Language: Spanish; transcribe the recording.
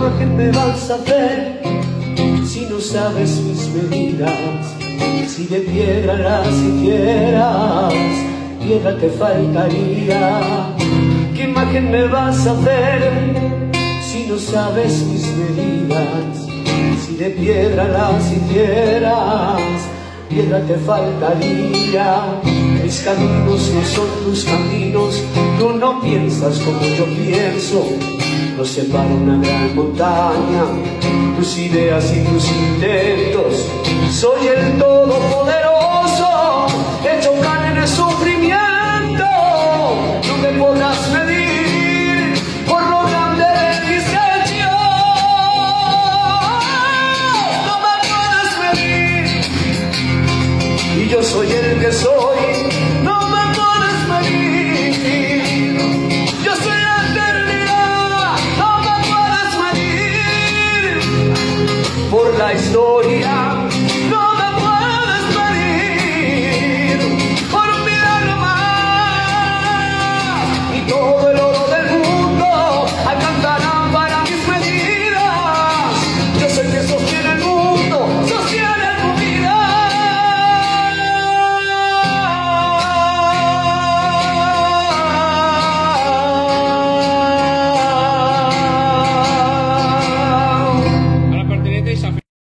imagen me vas a hacer si no sabes mis medidas? Si de piedra las hicieras, piedra te faltaría. ¿Qué imagen me vas a hacer si no sabes mis medidas? Si de piedra las hicieras, piedra te faltaría. Mis caminos no son tus caminos, tú no piensas como yo pienso. Nos separa una gran montaña, tus ideas y tus intentos. Soy el todopoderoso, hecho carne de sufrimiento. No me podrás ver